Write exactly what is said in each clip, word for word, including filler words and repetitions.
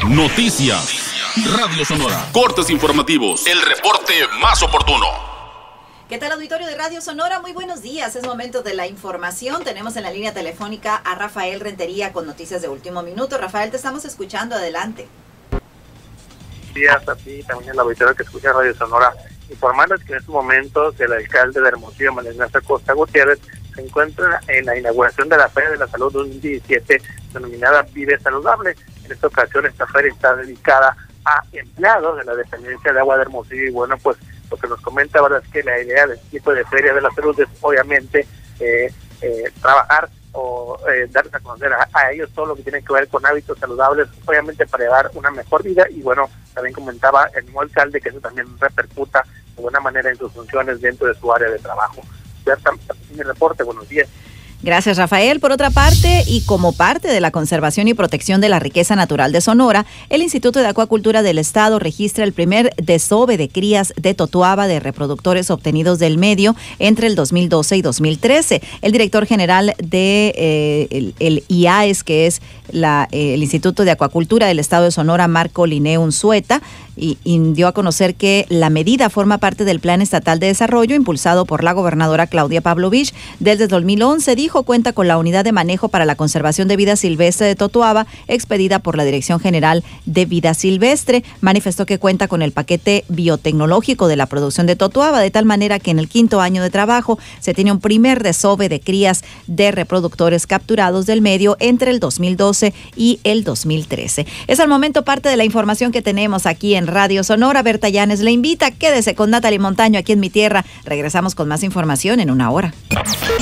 Noticias. Radio Sonora. Cortes informativos. El reporte más oportuno. ¿Qué tal, auditorio de Radio Sonora? Muy buenos días. Es momento de la información. Tenemos en la línea telefónica a Rafael Rentería con noticias de último minuto. Rafael, te estamos escuchando. Adelante. Buenos días a ti, también al auditorio que escucha Radio Sonora. Informarles que en estos momentos el alcalde de Hermosillo, Manuel Ignacio Acosta Gutiérrez, se encuentra en la inauguración de la Feria de la Salud dos mil diecisiete, denominada Vive Saludable. En esta ocasión esta feria está dedicada a empleados de la dependencia de agua de Hermosillo, y bueno, pues lo que nos comenta ahora es que la idea del tipo de Feria de la Salud es obviamente eh, eh, trabajar o eh, darles a conocer a, a ellos todo lo que tiene que ver con hábitos saludables, obviamente para llevar una mejor vida. Y bueno, también comentaba el nuevo alcalde que eso también repercuta de buena manera en sus funciones dentro de su área de trabajo. Berta, mi reporte, buenos días. Gracias, Rafael. Por otra parte, y como parte de la conservación y protección de la riqueza natural de Sonora, el Instituto de Acuacultura del Estado registra el primer desove de crías de totuaba de reproductores obtenidos del medio entre el dos mil doce y dos mil trece. El director general de eh, el, el I A E S, que es la, eh, el Instituto de Acuacultura del Estado de Sonora, Marco Linneo Unzueta, y, y dio a conocer que la medida forma parte del Plan Estatal de Desarrollo impulsado por la gobernadora Claudia Pavlovich desde dos mil once. Dijo cuenta con la Unidad de Manejo para la Conservación de Vida Silvestre de Totoaba, expedida por la Dirección General de Vida Silvestre. Manifestó que cuenta con el paquete biotecnológico de la producción de totoaba, de tal manera que en el quinto año de trabajo se tiene un primer desove de crías de reproductores capturados del medio entre el dos mil doce y el dos mil trece. Es al momento parte de la información que tenemos aquí en Radio Sonora. Berta Llanes le invita, quédese con Natalie Montaño aquí en Mi Tierra. Regresamos con más información en una hora.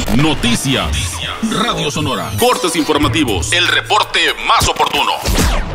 Noticias. Radio Sonora. Cortes informativos. El reporte más oportuno.